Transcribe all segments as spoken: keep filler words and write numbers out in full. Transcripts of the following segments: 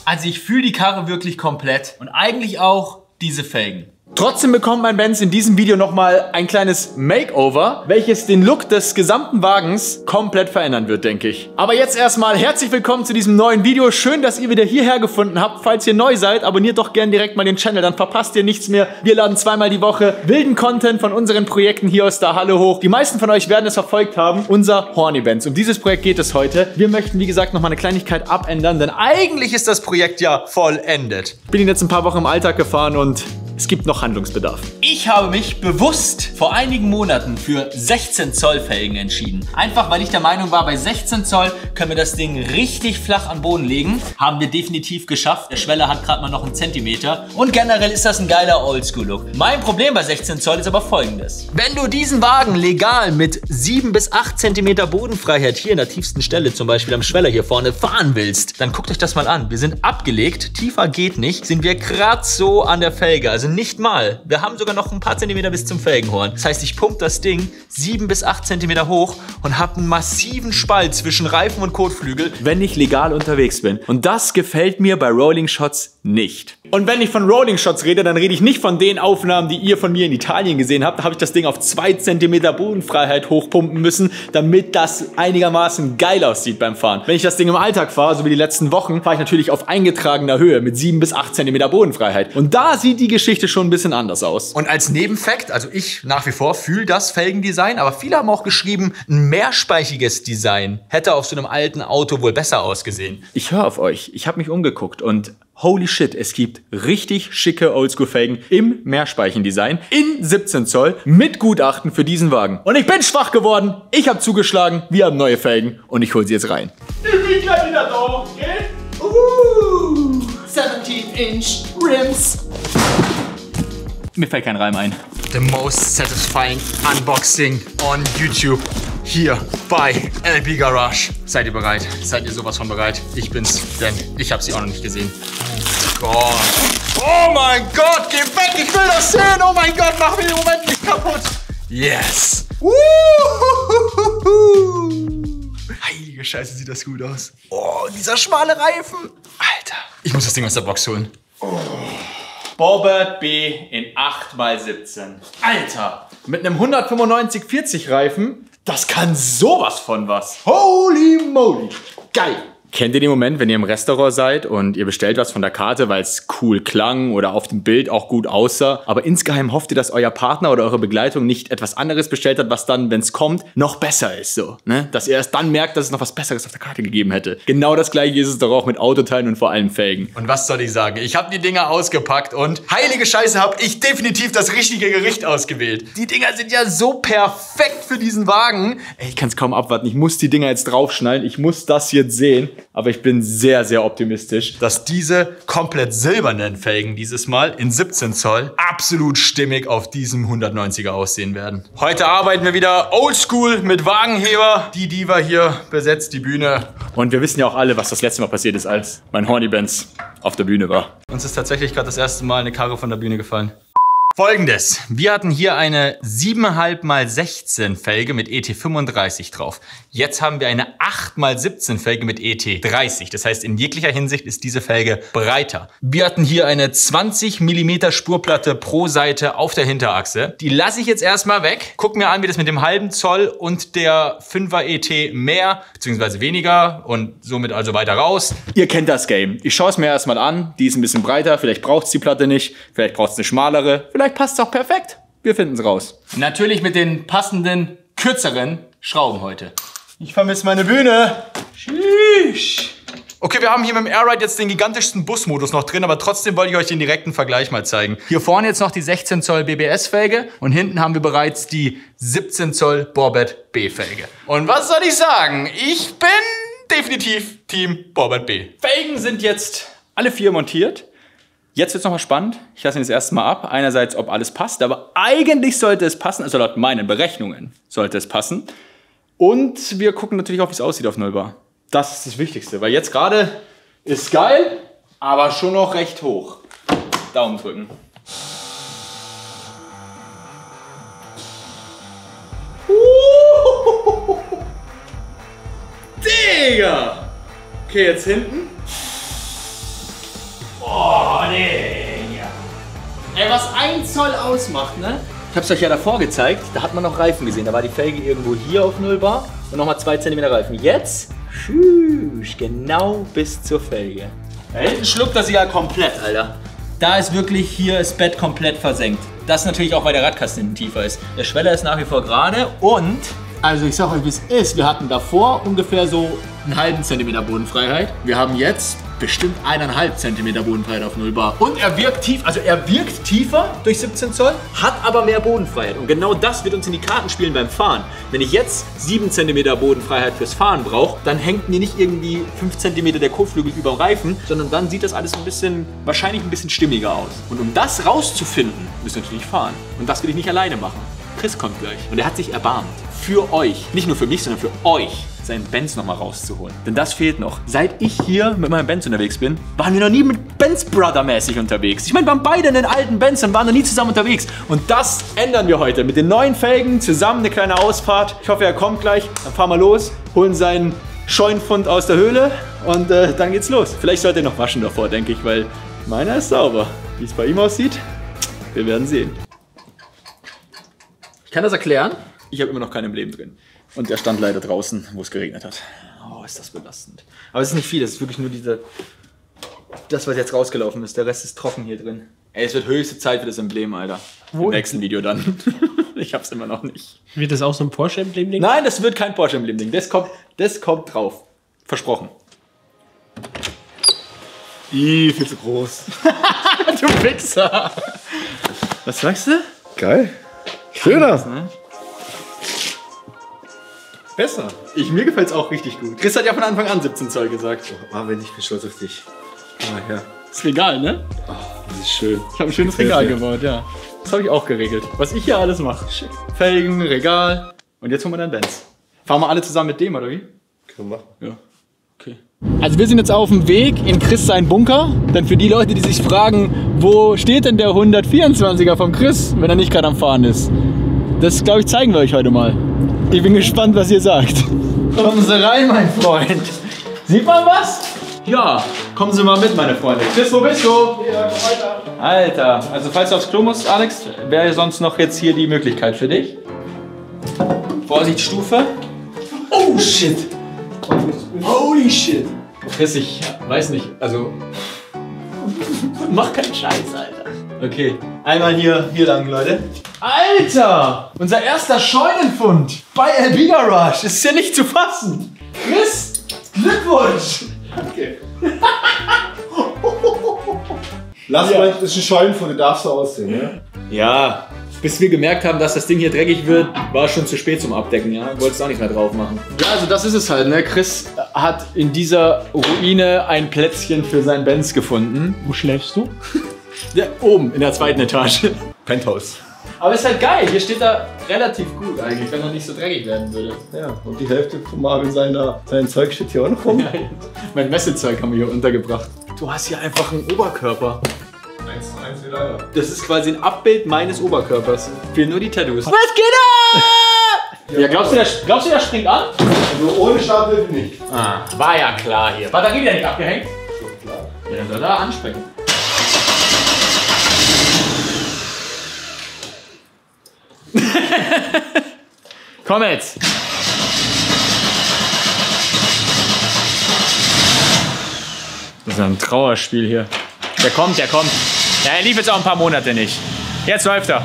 Also ich fühle die Karre wirklich komplett und eigentlich auch diese Felgen. Trotzdem bekommt mein Benz in diesem Video nochmal ein kleines Makeover, welches den Look des gesamten Wagens komplett verändern wird, denke ich. Aber jetzt erstmal herzlich willkommen zu diesem neuen Video. Schön, dass ihr wieder hierher gefunden habt. Falls ihr neu seid, abonniert doch gerne direkt mal den Channel, dann verpasst ihr nichts mehr. Wir laden zweimal die Woche wilden Content von unseren Projekten hier aus der Halle hoch. Die meisten von euch werden es verfolgt haben. Unser Horny Benz. Um dieses Projekt geht es heute. Wir möchten, wie gesagt, nochmal eine Kleinigkeit abändern, denn Eigentlich ist das Projekt ja vollendet. ich bin jetzt ein paar Wochen im Alltag gefahren und es gibt noch Handlungsbedarf. Ich habe mich bewusst vor einigen Monaten für sechzehn Zoll Felgen entschieden. Einfach, weil ich der Meinung war, bei sechzehn Zoll können wir das Ding richtig flach am Boden legen. Haben wir definitiv geschafft. Der Schweller hat gerade mal noch einen Zentimeter. Und generell ist das ein geiler Oldschool-Look. Mein Problem bei sechzehn Zoll ist aber folgendes. Wenn du diesen Wagen legal mit sieben bis acht Zentimeter Bodenfreiheit hier in der tiefsten Stelle, zum Beispiel am Schweller hier vorne, fahren willst, dann guckt euch das mal an. Wir sind abgelegt, tiefer geht nicht, sind wir gerade so an der Felge. Also nicht mal. Wir haben sogar noch ein paar Zentimeter bis zum Felgenhorn. Das heißt, ich pumpe das Ding sieben bis acht Zentimeter hoch und habe einen massiven Spalt zwischen Reifen und Kotflügel, wenn ich legal unterwegs bin. Und das gefällt mir bei Rolling Shots nicht. Und wenn ich von Rolling Shots rede, dann rede ich nicht von den Aufnahmen, die ihr von mir in Italien gesehen habt. Da habe ich das Ding auf zwei Zentimeter Bodenfreiheit hochpumpen müssen, damit das einigermaßen geil aussieht beim Fahren. Wenn ich das Ding im Alltag fahre, so wie die letzten Wochen, fahre ich natürlich auf eingetragener Höhe mit sieben bis acht Zentimeter Bodenfreiheit. Und da sieht die Geschichte schon ein bisschen anders aus. Und als Nebenfakt, also ich nach wie vor fühle das Felgendesign, aber viele haben auch geschrieben, ein mehrspeichiges Design hätte auf so einem alten Auto wohl besser ausgesehen. Ich höre auf euch. Ich habe mich umgeguckt und holy shit, es gibt richtig schicke Oldschool-Felgen im Mehrspeichen-Design in siebzehn Zoll mit Gutachten für diesen Wagen. Und ich bin schwach geworden. Ich habe zugeschlagen. Wir haben neue Felgen und ich hole sie jetzt rein. Ich bin gleich wieder da, okay? Uh, siebzehn Inch Rims. Mir fällt kein Reim ein. The most satisfying unboxing on YouTube. Hier bei L B Garage. Seid ihr bereit? Seid ihr sowas von bereit? Ich bin's, denn ich habe sie auch noch nicht gesehen. Oh Gott. Oh mein Gott, geh weg, ich will das sehen. Oh mein Gott, mach mir den Moment nicht kaputt. Yes. Heilige Scheiße, sieht das gut aus. Oh, dieser schmale Reifen. Alter. Ich muss das Ding aus der Box holen. Oh. Bobbert B in acht mal siebzehn. Alter, mit einem hundertfünfundneunzig vierzig Reifen, das kann sowas von was. Holy moly. Geil. Kennt ihr den Moment, wenn ihr im Restaurant seid und ihr bestellt was von der Karte, weil es cool klang oder auf dem Bild auch gut aussah, aber insgeheim hofft ihr, dass euer Partner oder eure Begleitung nicht etwas anderes bestellt hat, was dann, wenn es kommt, noch besser ist, so, ne? Dass ihr erst dann merkt, dass es noch was Besseres auf der Karte gegeben hätte. Genau das gleiche ist es doch auch mit Autoteilen und vor allem Felgen. Und was soll ich sagen? Ich habe die Dinger ausgepackt und heilige Scheiße, habe ich definitiv das richtige Gericht ausgewählt. Die Dinger sind ja so perfekt für diesen Wagen. Ey, ich kann es kaum abwarten. Ich muss die Dinger jetzt draufschnallen. Ich muss das jetzt sehen. Aber ich bin sehr, sehr optimistisch, dass diese komplett silbernen Felgen dieses Mal in siebzehn Zoll absolut stimmig auf diesem hundertneunziger aussehen werden. Heute arbeiten wir wieder oldschool mit Wagenheber. Die Diva hier besetzt die Bühne. Und wir wissen ja auch alle, was das letzte Mal passiert ist, als mein Horny Benz auf der Bühne war. Uns ist tatsächlich gerade das erste Mal eine Karre von der Bühne gefallen. Folgendes, wir hatten hier eine sieben Komma fünf mal sechzehn Felge mit E T fünfunddreißig drauf. Jetzt haben wir eine acht mal siebzehn Felge mit E T dreißig. Das heißt, in jeglicher Hinsicht ist diese Felge breiter. Wir hatten hier eine zwanzig Millimeter Spurplatte pro Seite auf der Hinterachse. Die lasse ich jetzt erstmal weg. Guck mir an, wie das mit dem halben Zoll und der fünfer E T mehr bzw. weniger und somit also weiter raus. Ihr kennt das Game. Ich schaue es mir erstmal an. Die ist ein bisschen breiter. Vielleicht braucht es die Platte nicht. Vielleicht braucht es eine schmalere. Vielleicht passt es auch perfekt. Wir finden es raus. Natürlich mit den passenden, kürzeren Schrauben heute. Ich vermisse meine Bühne. Sheesh. Okay, wir haben hier mit dem Airride jetzt den gigantischsten Busmodus noch drin, aber trotzdem wollte ich euch den direkten Vergleich mal zeigen. Hier vorne jetzt noch die sechzehn Zoll B B S-Felge und hinten haben wir bereits die siebzehn Zoll Borbett B-Felge. Und was soll ich sagen? Ich bin definitiv Team Borbett B. Felgen sind jetzt alle vier montiert. Jetzt wird es nochmal spannend. Ich lasse ihn das erste Mal ab. Einerseits, ob alles passt, aber eigentlich sollte es passen. Also laut meinen Berechnungen sollte es passen. Und wir gucken natürlich auch, wie es aussieht auf Nullbar. Das ist das Wichtigste, weil jetzt gerade ist geil, aber schon noch recht hoch. Daumen drücken. Uh, Digga! Okay, jetzt hinten. was ein Zoll ausmacht, ne? Ich hab's euch ja davor gezeigt, da hat man noch Reifen gesehen. Da war die Felge irgendwo hier auf null Bar und nochmal zwei Zentimeter Reifen. Jetzt, tschüss, genau bis zur Felge. Da hinten schluckt das ja komplett, Alter. Da ist wirklich hier das Bett komplett versenkt. Das natürlich auch, weil der Radkasten hinten tiefer ist. Der Schweller ist nach wie vor gerade und, also ich sag euch, wie es ist, wir hatten davor ungefähr so einen halben Zentimeter Bodenfreiheit. Wir haben jetzt bestimmt eineinhalb Zentimeter Bodenfreiheit auf null Bar. Und er wirkt tief, also er wirkt tiefer durch siebzehn Zoll, hat aber mehr Bodenfreiheit. Und genau das wird uns in die Karten spielen beim Fahren. Wenn ich jetzt sieben Zentimeter Bodenfreiheit fürs Fahren brauche, dann hängt mir nicht irgendwie fünf Zentimeter der Kotflügel über dem Reifen, sondern dann sieht das alles ein bisschen, wahrscheinlich ein bisschen stimmiger aus. Und um das rauszufinden, müsst ihr natürlich fahren. Und das will ich nicht alleine machen. Chris kommt gleich. Und er hat sich erbarmt, für euch, nicht nur für mich, sondern für euch, seinen Benz nochmal rauszuholen. Denn das fehlt noch. Seit ich hier mit meinem Benz unterwegs bin, waren wir noch nie mit Benz Brother mäßig unterwegs. Ich meine, wir waren beide in den alten Benz und waren noch nie zusammen unterwegs. Und das ändern wir heute. Mit den neuen Felgen zusammen eine kleine Ausfahrt. Ich hoffe, er kommt gleich. Dann fahren wir los, holen seinen Scheunenfund aus der Höhle und äh, dann geht's los. Vielleicht sollte er noch waschen davor, denke ich, weil meiner ist sauber. Wie es bei ihm aussieht, wir werden sehen. Ich kann das erklären. Ich habe immer noch keinen im Leben drin. Und der stand leider draußen, wo es geregnet hat. Oh, ist das belastend. Aber es ist nicht viel, es ist wirklich nur diese, das, was jetzt rausgelaufen ist. Der Rest ist trocken hier drin. Ey, es wird höchste Zeit für das Emblem, Alter. Wo? Im nächsten Video dann. Ich hab's immer noch nicht. Wird das auch so ein Porsche-Emblem-Ding? Nein, das wird kein Porsche-Emblem-Ding. Das kommt, das kommt drauf. Versprochen. Ih, viel zu groß. Du Wichser. Was sagst du? Geil. Schöner. Ne? Besser. Ich, mir gefällt's auch richtig gut. Chris hat ja von Anfang an siebzehn Zoll gesagt. Oh, Marvin, ich bin stolz auf dich. Ah, ja. Das Regal, ne? Oh, das ist schön. Ich habe ein schönes Regal gebaut, ja. Das habe ich auch geregelt. Was ich hier alles mache. Felgen, Regal. Und jetzt holen wir dann Benz. Fahren wir alle zusammen mit dem, oder wie? Können wir machen. Ja. Okay. Also wir sind jetzt auf dem Weg in Chris seinen Bunker. Denn für die Leute, die sich fragen, wo steht denn der hundertvierundzwanziger vom Chris, wenn er nicht gerade am Fahren ist. Das, glaube ich, zeigen wir euch heute mal. Ich bin gespannt, was ihr sagt. Kommen Sie rein, mein Freund. Sieht man was? Ja, kommen Sie mal mit, meine Freunde. Chris, wo bist du? Ja, weiter. Alter, also falls du aufs Klo musst, Alex, wäre sonst noch jetzt hier die Möglichkeit für dich. Vorsicht, Stufe. Oh, shit. Holy shit. Chris, ich weiß nicht, also... Mach keinen Scheiß, Alter. Okay, einmal hier, hier lang, Leute. Alter! Unser erster Scheunenfund bei El Biga Garage. Das ist ja nicht zu fassen. Chris, Glückwunsch! Okay. Lass ja. mal ein bisschen Scheunenfund, darfst du aussehen, ne? Ja, bis wir gemerkt haben, dass das Ding hier dreckig wird, war es schon zu spät zum Abdecken, ja? Wolltest auch nicht mehr drauf machen. Ja, also das ist es halt, ne? Chris hat in dieser Ruine ein Plätzchen für seinen Benz gefunden. Wo schläfst du? Ja, oben, in der zweiten Etage. Penthouse. Aber ist halt geil, hier steht er relativ gut eigentlich, wenn er nicht so dreckig werden würde. Ja, und die Hälfte von Marvin seiner, sein Zeug steht hier auch noch rum. Ja, mein Messezeug haben wir hier untergebracht. Du hast hier einfach einen Oberkörper. eins zu eins wie leider. Das ist quasi ein Abbild meines Oberkörpers. Fehlen nur die Tattoos. Was geht ab? Ja, glaubst du, der, glaubst du, der springt an? Also ohne Starthilfe nicht. Ah, war ja klar hier. Batterie wieder nicht abgehängt? So klar. Ja, dann soll er anspringen. Komm jetzt! Das ist ein Trauerspiel hier. Der kommt, der kommt. Ja, er lief jetzt auch ein paar Monate nicht. Jetzt läuft er.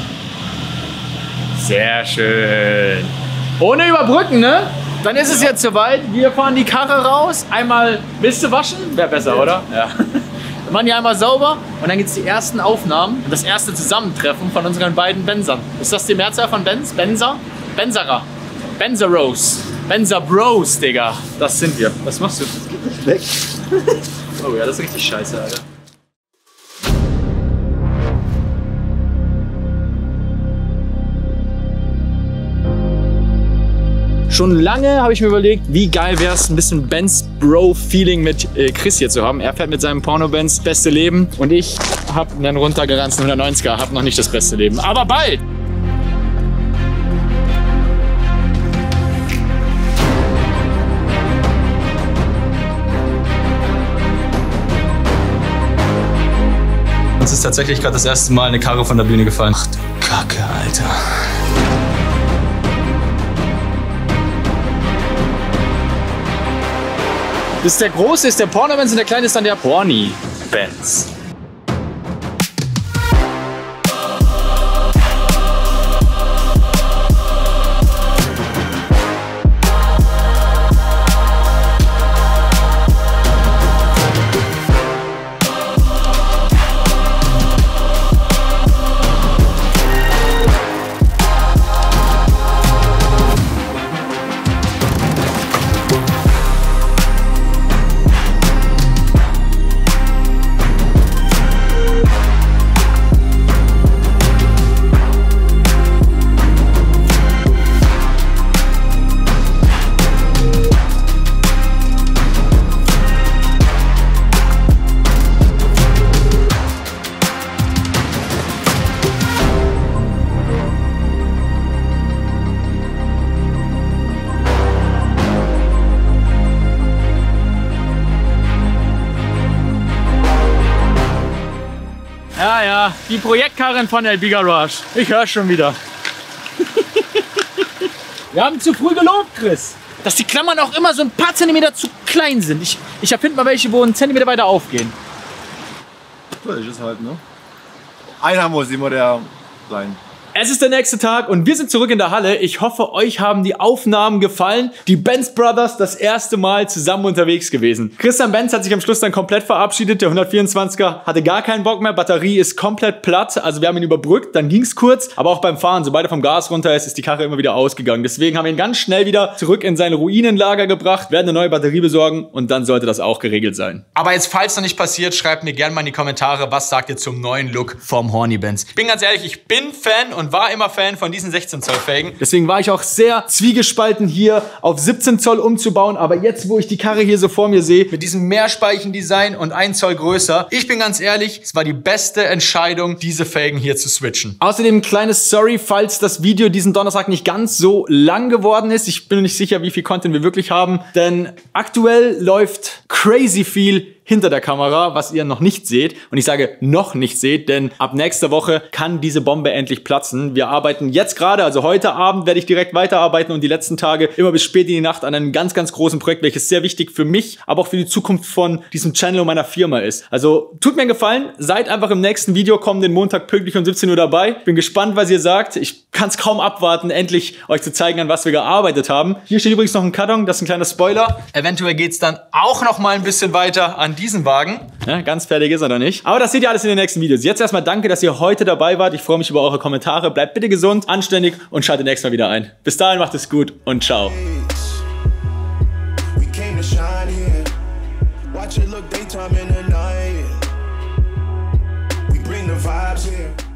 Sehr schön. Ohne überbrücken, ne? Dann ist es jetzt soweit. Wir fahren die Karre raus. Einmal, willst du waschen? Wäre besser, oder? Ja. Wir machen hier einmal sauber und dann gibt es die ersten Aufnahmen und das erste Zusammentreffen von unseren beiden Benzern. Ist das die Mehrzahl von Benz? Benzer? Benzerer. Benzeros. Benzer Bros, Digga. Das sind wir. Was machst du? Das geht nicht weg. Oh ja, das ist richtig scheiße, Alter. Schon lange habe ich mir überlegt, wie geil wäre es, ein bisschen Benz-Bro-Feeling mit äh, Chris hier zu haben. Er fährt mit seinem Porno-Benz beste Leben und ich habe einen runtergeranzten hundertneunziger, habe noch nicht das beste Leben. Aber bald! Uns ist tatsächlich gerade das erste Mal eine Karre von der Bühne gefallen. Ach du Kacke, Alter. Das ist der große, ist der Porno-Benz und der kleine ist dann der Porni-Benz. Ja, ja, die Projektkarren von El Bigarage. Ich höre schon wieder. Wir haben zu früh gelobt, Chris. Dass die Klammern auch immer so ein paar Zentimeter zu klein sind. Ich, ich erfinde mal welche, wo ein Zentimeter weiter aufgehen. Das ist halt, ne? Einer muss immer der sein. Es ist der nächste Tag und wir sind zurück in der Halle. Ich hoffe, euch haben die Aufnahmen gefallen. Die Benz Brothers das erste Mal zusammen unterwegs gewesen. Christian Benz hat sich am Schluss dann komplett verabschiedet. Der hundertvierundzwanziger hatte gar keinen Bock mehr. Batterie ist komplett platt. Also wir haben ihn überbrückt, dann ging es kurz. Aber auch beim Fahren, sobald er vom Gas runter ist, ist die Karre immer wieder ausgegangen. Deswegen haben wir ihn ganz schnell wieder zurück in sein Ruinenlager gebracht, werden eine neue Batterie besorgen und dann sollte das auch geregelt sein. Aber jetzt, falls noch nicht passiert, schreibt mir gerne mal in die Kommentare, was sagt ihr zum neuen Look vom Horny Benz. Ich bin ganz ehrlich, ich bin Fan und war immer Fan von diesen sechzehn Zoll Felgen. Deswegen war ich auch sehr zwiegespalten, hier auf siebzehn Zoll umzubauen. Aber jetzt, wo ich die Karre hier so vor mir sehe, Mit diesem Mehrspeichen-Design und ein Zoll größer. Ich bin ganz ehrlich, es war die beste Entscheidung, diese Felgen hier zu switchen. außerdem ein kleines Sorry, falls das Video diesen Donnerstag nicht ganz so lang geworden ist. Ich bin nicht sicher, wie viel Content wir wirklich haben. Denn aktuell läuft crazy viel hinter der Kamera, was ihr noch nicht seht. Und ich sage noch nicht seht, denn ab nächster Woche kann diese Bombe endlich platzen. Wir arbeiten jetzt gerade, also heute Abend werde ich direkt weiterarbeiten und die letzten Tage immer bis spät in die Nacht an einem ganz, ganz großen Projekt, welches sehr wichtig für mich, aber auch für die Zukunft von diesem Channel und meiner Firma ist. Also tut mir einen Gefallen, seid einfach im nächsten Video kommenden Montag pünktlich um siebzehn Uhr dabei. Bin gespannt, was ihr sagt. Ich kann es kaum abwarten, endlich euch zu zeigen, an was wir gearbeitet haben. Hier steht übrigens noch ein Karton, das ist ein kleiner Spoiler. Eventuell geht es dann auch noch mal ein bisschen weiter an diesen Wagen. Ja, ganz fertig ist er noch nicht. Aber das seht ihr alles in den nächsten Videos. Jetzt erstmal danke, dass ihr heute dabei wart. Ich freue mich über eure Kommentare. Bleibt bitte gesund, anständig und schaltet nächstes Mal wieder ein. Bis dahin, macht es gut und ciao. We came to shine here. Watch it look daytime in the night. We bring the vibes here.